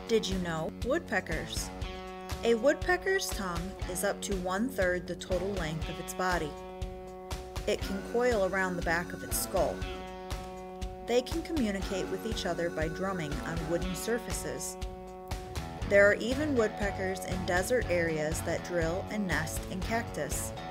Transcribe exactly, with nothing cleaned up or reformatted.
Did you know? Woodpeckers. A woodpecker's tongue is up to one-third the total length of its body. It can coil around the back of its skull. They can communicate with each other by drumming on wooden surfaces. There are even woodpeckers in desert areas that drill and nest in cactus.